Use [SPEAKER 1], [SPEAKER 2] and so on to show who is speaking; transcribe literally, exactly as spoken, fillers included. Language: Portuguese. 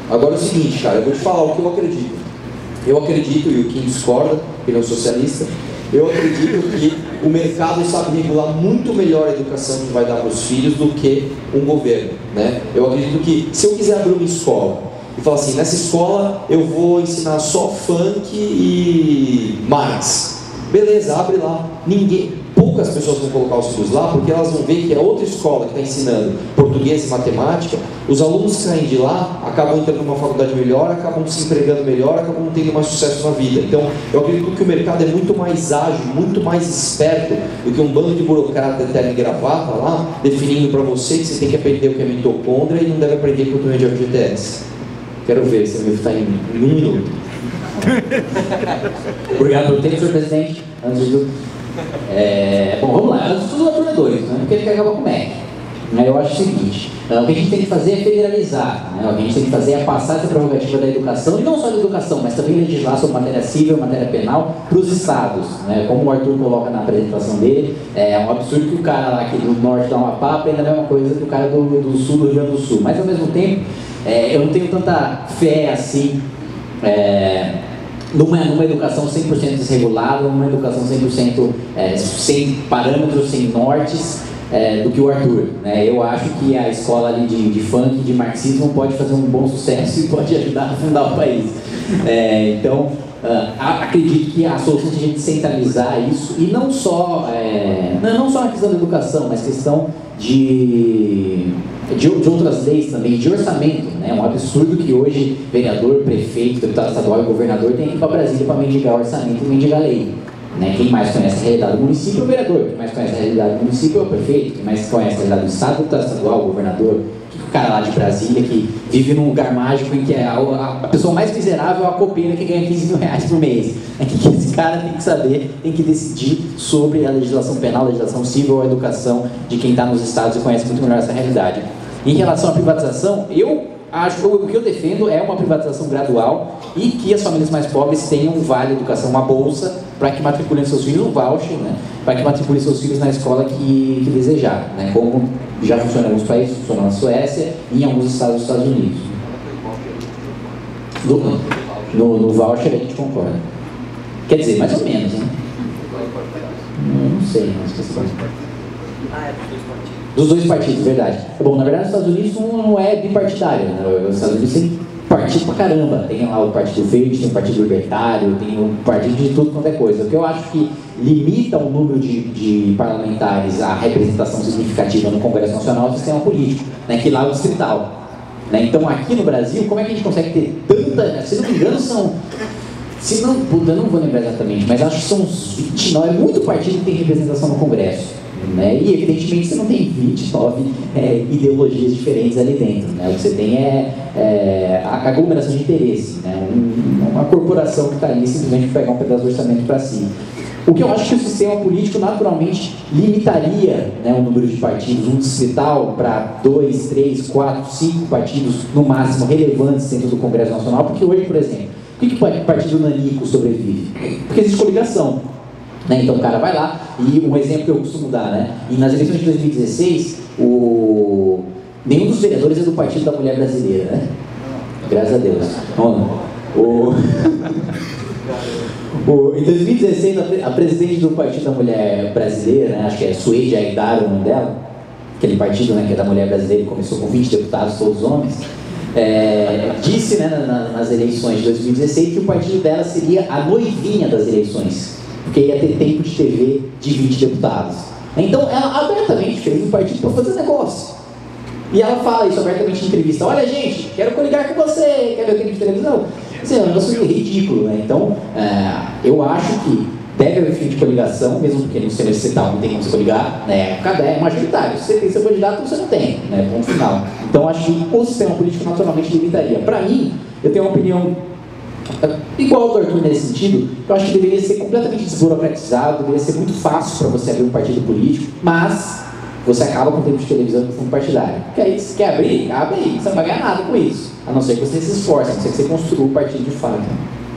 [SPEAKER 1] Agora é o seguinte, cara, eu vou te falar o que eu acredito. Eu acredito, e o Kim discorda, ele é um socialista, eu acredito que o mercado sabe regular muito melhor a educação que vai dar para os filhos do que um governo, né? Eu acredito que se eu quiser abrir uma escola e falar assim, nessa escola eu vou ensinar só funk e Marx, beleza, abre lá. Ninguém, poucas pessoas vão colocar os filhos lá porque elas vão ver que é outra escola que está ensinando português e matemática. Os alunos que saem de lá acabam entrando numa faculdade melhor, acabam se empregando melhor, acabam tendo mais sucesso na vida. Então, eu acredito que o mercado é muito mais ágil, muito mais esperto do que um bando de burocrata de terno e gravata lá, definindo para você que você tem que aprender o que é mitocôndria e não deve aprender proteína de G T S. Quero ver, você vai estar em um minuto.
[SPEAKER 2] Obrigado pelo tempo, senhor presidente. Antes de tudo. É, bom, vamos lá. Antes de tudo, a turma dois, né? Porque ele quer acabar com o M E C. Eu acho o seguinte, o que a gente tem que fazer é federalizar, né? O que a gente tem que fazer é passar essa prerrogativa da educação, e não só da educação, mas também legislar sobre matéria civil, matéria penal, para os estados, né? Como o Arthur coloca na apresentação dele, é um absurdo que o cara lá aqui do norte da Amapá aprenda a mesma coisa que o cara do, do sul do Rio Grande do Sul, mas ao mesmo tempo, é, eu não tenho tanta fé assim, é, numa, numa educação cem por cento desregulada, numa educação cem por cento é, sem parâmetros, sem nortes, É, do que o Arthur, né? Eu acho que a escola ali de, de funk, de marxismo pode fazer um bom sucesso e pode ajudar a fundar o país. É, então, uh, acredito que a solução seja de centralizar isso, e não só, é, não, não só na questão da educação, mas questão de, de, de outras leis também, de orçamento, né? É um absurdo que hoje vereador, prefeito, deputado estadual e governador tem que ir para Brasília para mendigar orçamento e mendigar lei. Né? Quem mais conhece a realidade do município é o vereador, quem mais conhece a realidade do município é o prefeito, quem mais conhece a realidade do estado é o deputado estadual, o governador, o cara lá de Brasília que vive num lugar mágico em que a, a, a pessoa mais miserável é a copeira que ganha quinze mil reais por mês. É que esse cara tem que saber, tem que decidir sobre a legislação penal, a legislação civil, a educação de quem está nos estados e conhece muito melhor essa realidade. Em relação à privatização, eu acho, o que eu defendo é uma privatização gradual e que as famílias mais pobres tenham um vale educação, uma bolsa, para que matriculem seus filhos, um voucher, né? Para que matriculem seus filhos na escola que, que desejar, né? Como já funciona em alguns países, funciona na Suécia e em alguns estados dos Estados Unidos. No, no, no voucher a gente concorda. Quer dizer, mais ou menos, né? Não, não sei, mas que você Ah, é dos dois partidos. Dos dois partidos, verdade. Bom, na verdade, os Estados Unidos não é bipartidário, né? Os Estados Unidos têm partido pra caramba. Tem lá o Partido Verde, tem o Partido Libertário, tem o partido de tudo quanto é coisa. O que eu acho que limita o número de, de parlamentares à representação significativa no Congresso Nacional é o sistema político, né? Que lá é o distrital. Né? Então, aqui no Brasil, como é que a gente consegue ter tanta... Se não me engano, são... Se não, puta, eu não vou lembrar exatamente, mas acho que são uns vinte e nove, é muito partido que tem representação no Congresso. Né? E evidentemente você não tem vinte e nove é, ideologias diferentes ali dentro, né? O que você tem é, é a aglomeração de interesse, né? um, uma corporação que está ali simplesmente para pegar um pedaço do orçamento para si. O que eu acho que o sistema político naturalmente limitaria, né, o número de partidos, um distrital para dois, três, quatro, cinco partidos no máximo relevantes dentro do Congresso Nacional, porque hoje, por exemplo, por que, que o partido nanico sobrevive? Porque existe coligação. Né? Então o cara vai lá, e um exemplo que eu costumo dar, né? E nas eleições de dois mil e dezesseis, o... nenhum dos vereadores é do Partido da Mulher Brasileira, né? Graças a Deus. O... o... Em dois mil e dezesseis, a presidente do Partido da Mulher Brasileira, né? Acho que é Suede Aidar o nome dela, aquele partido, né, que é da Mulher Brasileira, que começou com vinte deputados, todos homens, é... disse, né, na, nas eleições de dois mil e dezesseis que o partido dela seria a noivinha das eleições, porque ia ter tempo de T V de vinte deputados. Então, ela abertamente fez um partido para fazer negócio. E ela fala isso abertamente em entrevista. Olha, gente, quero coligar com você, quer ver o tempo de televisão? Isso é um negócio ridículo, né? Então, é, eu acho que deve haver fim de coligação, mesmo porque no sistema estatal não tem como se coligar, né? Cada é majoritário. Se você tem seu candidato, você não tem, né? Ponto final. Então, acho que o sistema político naturalmente limitaria. Para mim, eu tenho uma opinião igual ao do Arthur nesse sentido. Eu acho que deveria ser completamente desburocratizado, deveria ser muito fácil para você abrir um partido político, mas você acaba com o tempo de televisão com fundo partidário. Porque aí, se quer abrir, abre aí, você não vai ganhar nada com isso, a não ser que você se esforce, a não ser que você construa o partido de fato.